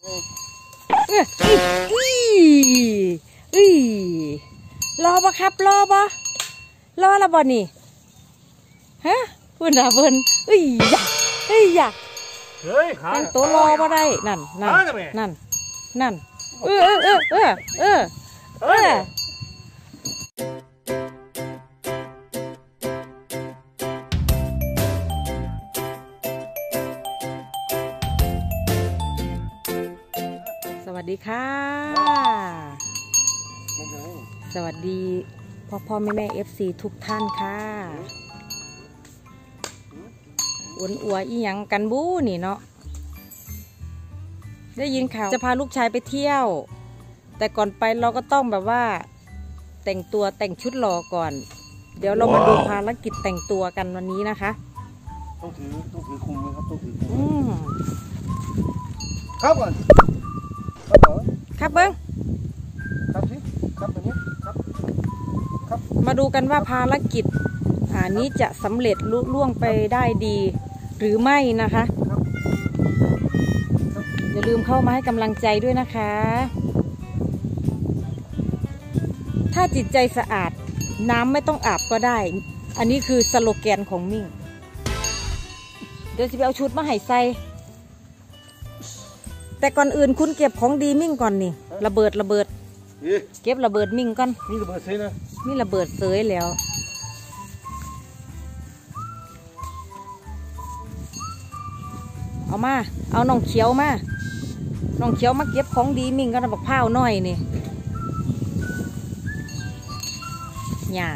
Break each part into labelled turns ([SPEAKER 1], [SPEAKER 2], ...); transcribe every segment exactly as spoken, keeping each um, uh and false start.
[SPEAKER 1] เอออุ้ยอุ้ยรอปะครับรอปะรอละบ่นี่ฮะเพิ่นด่าเพิ่นอุ้ยอยากอุ้ยอยาก
[SPEAKER 2] เฮ้ยขา
[SPEAKER 1] ตั้งตัวรอบ่ได้นั่นนั่นนั่นนั่นเออเออเออเออเออเออสวัสดีค่ะสวัสดีพ่อพ่อแม่แม่เอฟซีทุกท่านค่ะอ้วนอัวอีหยังกันบู้นี่เนาะได้ยินข่าวจะพาลูกชายไปเที่ยวแต่ก่อนไปเราก็ต้องแบบว่าแต่งตัวแต่งชุดหล่อก่อนเดี๋ยวเรามาดูภารกิจแต่งตัวกันวันนี้นะคะ
[SPEAKER 2] ต้องถือต้องถือคุมนะครับต้องถือคุม
[SPEAKER 1] อืม
[SPEAKER 2] ครับก่อนครับก่อน
[SPEAKER 1] ครับเบิ้ง
[SPEAKER 2] ครับสิครับแบบนี้ครับครับ
[SPEAKER 1] มาดูกันว่าภารกิจอันนี้จะสำเร็จลุล่วงไปได้ดีหรือไม่นะคะอย่าลืมเข้ามาให้กำลังใจด้วยนะคะถ้าจิตใจสะอาดน้ำไม่ต้องอาบก็ได้อันนี้คือสโลแกนของมิ่งเดี๋ยวจะไปเอาชุดมาให้ใส่แต่ก่อนอื่นคุณเก็บของดีมิ่งก่อนนี่ระเบิดระเบิดเก็บระเบิดมิ่งก่อน
[SPEAKER 2] นี่ระเบิดเสยนะ
[SPEAKER 1] นี่ระเบิดเสยแล้วเอามาเอาน้องเขียวมาน้องเขียวมาเก็บของดีมิ่งก็บอกผ้าหน่อยนี่หยา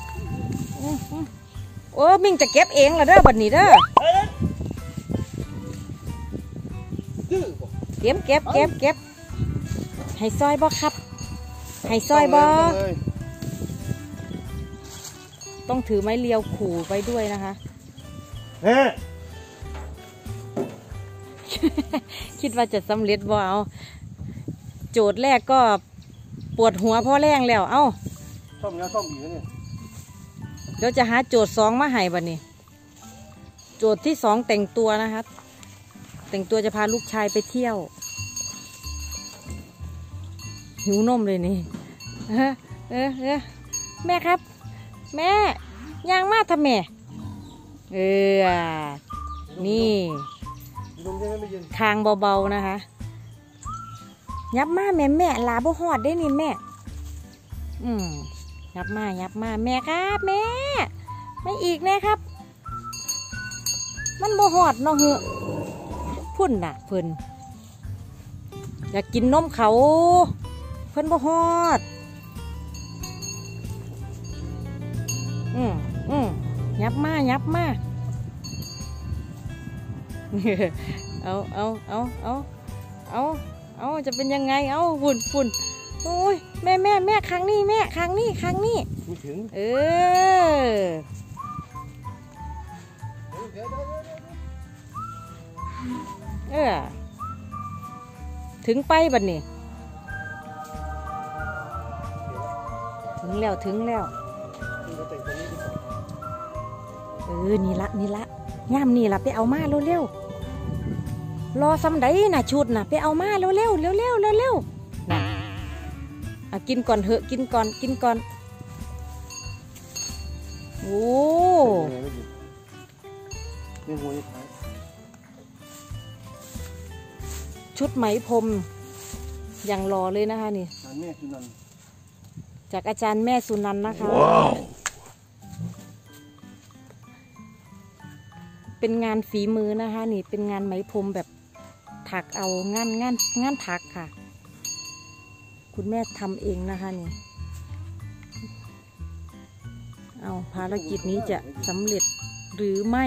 [SPEAKER 1] โอ้มิ่งจะเก็บเองละเด้อบัดนี้เด้อเก็บเก็บเก็บเก็บให้ซอยบ่ครับให้ซอยบ่ต้องถือไม้เลียวขู่ไปด้วยนะคะคิดว่าจะสำเร็จบ่เอาโจทย์แรกก็ปวดหัวพ่อแรงแล้วเอ้า
[SPEAKER 2] ซ่อมแล้วซ่อมอีกเนี่ย
[SPEAKER 1] เดี๋ยวจะหาโจทย์สองมาให้บัดนี้โจทย์ที่สองแต่งตัวนะคะแต่งตัวจะพาลูกชายไปเที่ยวหิวนมเลยนี่เออเออเออแม่ครับแม่ย่างมาทำแม่เออนี่คางเบาๆนะคะยับมาแม่แม่ลาบ่หอดได้นี่แม่อืมยับมายับมาแม่ครับแม่ไม่อีกนะครับมันบ่หอดเนาะเหอะพุ่นน่ะเพิ่นอยากกินนมเขาเพิ่นบ่หอดอืมอืมยับมายับมาเอาเอาเอาเอาเอาเอาจะเป็นยังไงเอาฝุ่นฝุ่นโอ้ยแม่แม่แม่ครั้งนี้แม่ครั้งนี้ครั้งนี้เออเออถึงไปบัดนี้ถึงแล้วถึงแล้วเออนี่ละนี่ละย่ามนี่ละไปเอามาเร็วๆรอซ้ำใดน่ะชุดน่ะไปเอามาเร็วๆเร็วๆเร็วๆเร็วๆน่ะอ่ะกินก่อนเถอะกินก่อนกินก่อนโอ้ชุดไหมพรมอย่างรอเลยนะคะนี่จากอาจารย์แม่สุนันท์นะคะ wow. เป็นงานฝีมือนะคะนี่เป็นงานไหมพรมแบบถักเอางานงานงานถักค่ะคุณแม่ทำเองนะคะนี่เอาภารกิจนี้จะสำเร็จหรือไม่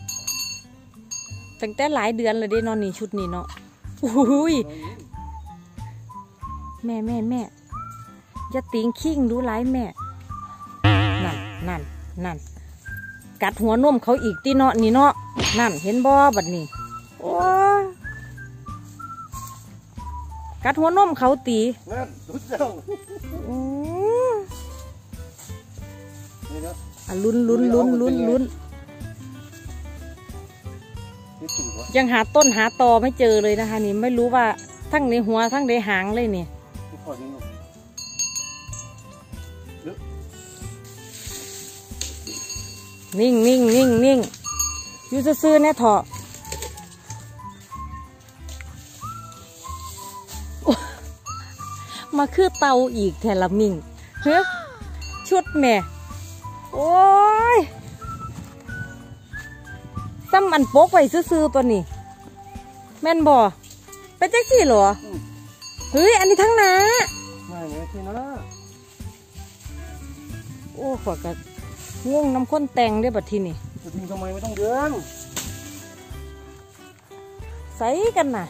[SPEAKER 1] ตั้งแต่หลายเดือนเลยได้นอนนี่ชุดนี้เนาะอุ้ยแม่แม่แม่อย่าติงขิ้งดูร้ายแม่นั่นนั่นนั่นกัดหัวนมเขาอีกตีเนาะนี่เนาะนั่นเห็นบ่บัดนี้โอ้กัดหัวนมเขาตีนั่นรู้เจ้าอ่ะลุ้นลุ้นลุ้นลุ้นลุ้นยังหาต้นหาตอไม่เจอเลยนะคะนี่ไม่รู้ว่าทั้งในหัวทั้งในหางเลยนี่นิ่งนิ่งนิ่งนิ่งอยู่ซื่อๆเนี่ยเถาะมาคือเตาอีกแทละมิงเฮ้ชุดแม่โอ้ยซ้ำอันโป๊กไว้ซื่อๆตัวนี้แม่นบ่เป็นแจ็คสี่เหรอเฮ้ยอันนี้ทั้งน้า
[SPEAKER 2] ไม่เนี่ยที่นะ
[SPEAKER 1] โอ้ขวดกับง่วงน้ำข้นแตงได้บัดทีนี่
[SPEAKER 2] จะทิ้งทำไมไม่ต้องเดิน
[SPEAKER 1] ใส่กันน่ะ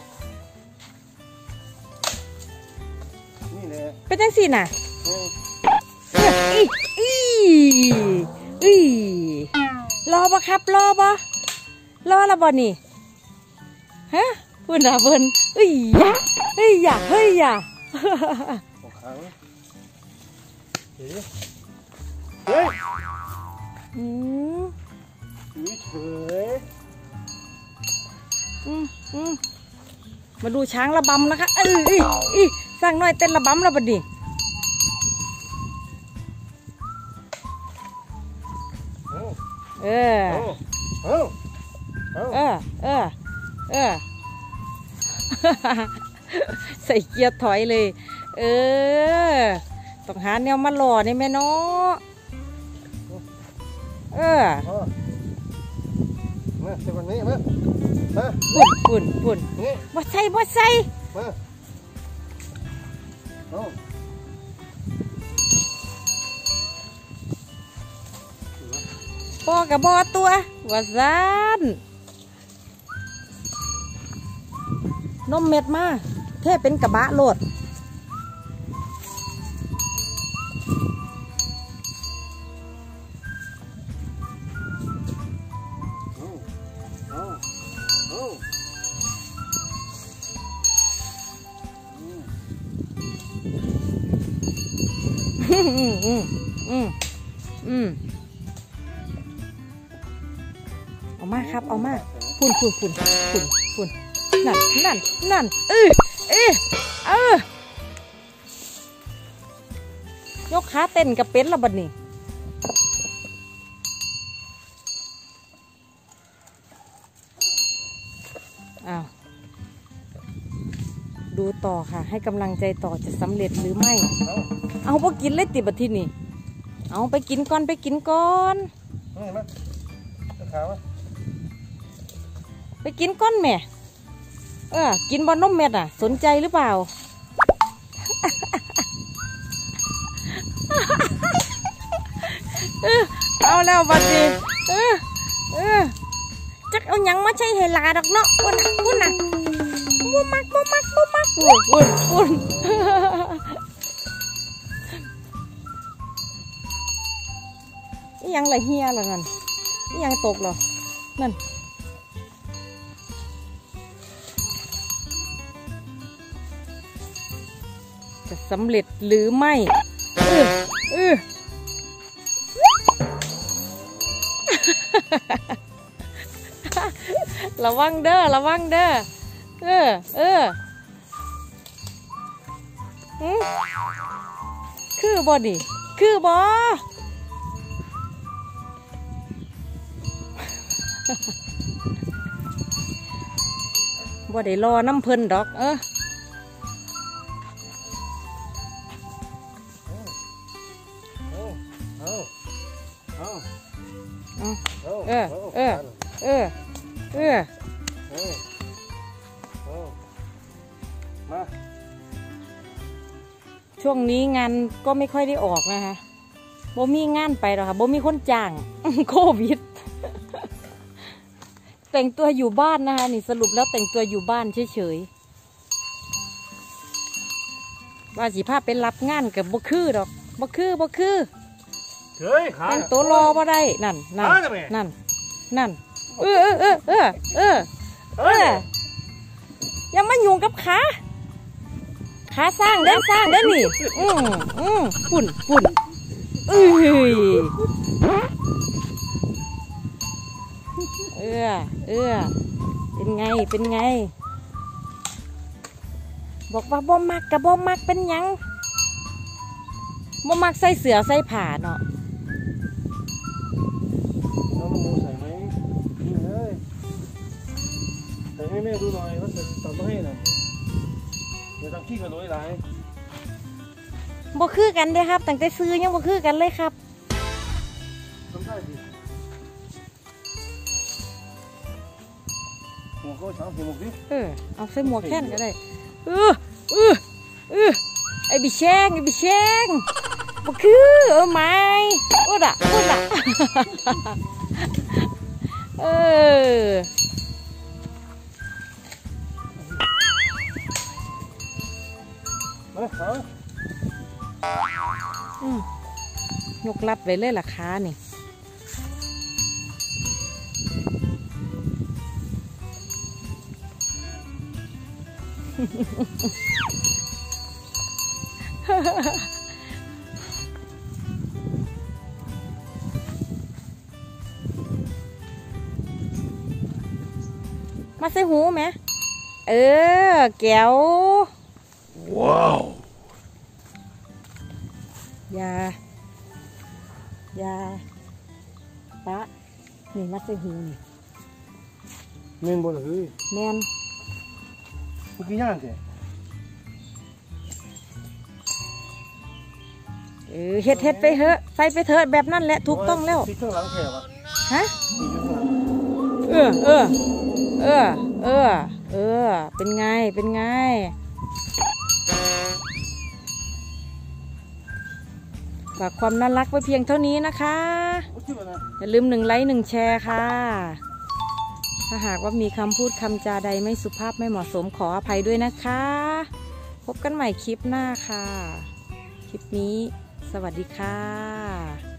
[SPEAKER 2] นี่แหละ
[SPEAKER 1] เป็นจังสี่น่ะอีอีอีรอปะครับรอปะรอละบ่นี่ฮะเพื่อนอะเพื่อนเอ้ยยะเฮ้ยยะเฮ้ยยะ
[SPEAKER 2] เฮ้ย
[SPEAKER 1] อืม
[SPEAKER 2] เฉย
[SPEAKER 1] อืมอืมมาดูช้างระบำนะคะเอ้ยอีอีสร้างน้อยเต้นระบำแล้วบัดนี้เออเออเออเออเออใส่เกียร์ถอยเลยเออต้องหาแนวมาหล่อนี่แม่เนาะเออ
[SPEAKER 2] มาเดี๋ยววันนี้มา
[SPEAKER 1] ปุ่นปุ่นปุ่นบ่ใส่บ่ใส่ปอกับบอตัวว่าซานนมเม็ดมาเทเป็นกระบะโหลดอืมอืมอืมอืมอืมเอามาครับเอามาฝุ่นฝุ่นฝุ่นฝุ่นฝุ่นนั่นนั่นนั่นเออเออเออยกขาเต้นกับเป็ดละบัดนี้อ้าวดูต่อค่ะให้กำลังใจต่อจะสำเร็จหรือไม่เอาพอกินเลยติบัดที่นี่เอาไปกินก่อนไปกินก่อนไปกินก้อนแม่เออกินบอลนมเม็ดอ่ะสนใจหรือเปล่า เออเอาแล้วบัดนี้เออเออจักเอาหยังมาใช้ให้ลาดอกเนาะปุ่นน่ะปุ่นน่ะมุมักมุมักมุมักปุ่นปุ่นปุ่นยังไรเฮียล่ะนั่นยังตกหรอนั่นจะสำเร็จหรือไม่เออเออระวังเด้อระวังเด้อเออเออคือบอดิคือบอบ่ได้รอน้ำเพิ่นดอกเออเออเออเออเออช่วงนี้งานก็ไม่ค่อยได้ออกนะคะบ่มีงานไปหรอกค่ะบ่มีคนจ้างโควิดแต่งตัวอยู่บ้านนะคะนี่สรุปแล้วแต่งตัวอยู่บ้านเฉยๆว่าสิพาไปรับงานกับบ่คือดอกบ่คือบ่คือแต่งตัวรอบ่ได้นั่นนั่นนั่นนั่นเออเออเออเออเออเออยังไม่ยุ่งกับขาขาสร้างได้สร้างได้นี่อืมอืมฝุ่นฝุ่นเอ้ยเออเออเป็นไงเป็นไงบอกว่าบ่มักกับบ่มักเป็นหยังบ่มักใส่เสื้อใส่ผ้าเนาะ
[SPEAKER 2] น้องน้ำมูใส่ไหมนี่เลยใส่ให้แม่ดูหน่อยว่าจะทำมาให้หน่อยเดี๋ยวทำขี้กระโดดหลาย
[SPEAKER 1] บ่คือกันเด้ครับตั้งแต่ซื้อยังบ่คือกันเลยครับ
[SPEAKER 2] ทำได้ดิหัวเขาช้างหัวหมกดิ
[SPEAKER 1] เออเอาใส่หมวกแค่นก็ได้เออเออเออไอ้บิแชงไอ้บิแชงบ่คือเออไม่โอ้ดะโอ้ดะ เออ
[SPEAKER 2] มาหา
[SPEAKER 1] อืมยกลัดไว้เลยล่ะค้านี่ มาใส่หูไหมเออแก้วว้าวยายาปะนี่มาใส่หูนี่
[SPEAKER 2] เมนบนเฮ้ย
[SPEAKER 1] แมน
[SPEAKER 2] เมื่อกี้ย่างสิ
[SPEAKER 1] เออเฮ็ดเฮ็ดไปเถอะใส่ไปเถอะแบบนั้นแหละถูกต้องแล้ว
[SPEAKER 2] ที่เครื่องล้างแถวอะ
[SPEAKER 1] ฮะ
[SPEAKER 2] มีอยู่ข้างหลัง
[SPEAKER 1] เออเออเออเออเออเป็นไงเป็นไงฝากความน่ารักไว้เพียงเท่านี้นะคะ
[SPEAKER 2] โอ้ชื่ออะไร
[SPEAKER 1] อย่าลืมหนึ่งไลค์หนึ่งแชร์ค่ะถ้าหากว่ามีคำพูดคำจาใดไม่สุภาพไม่เหมาะสมขออภัยด้วยนะคะ พบกันใหม่คลิปหน้าค่ะ คลิปนี้สวัสดีค่ะ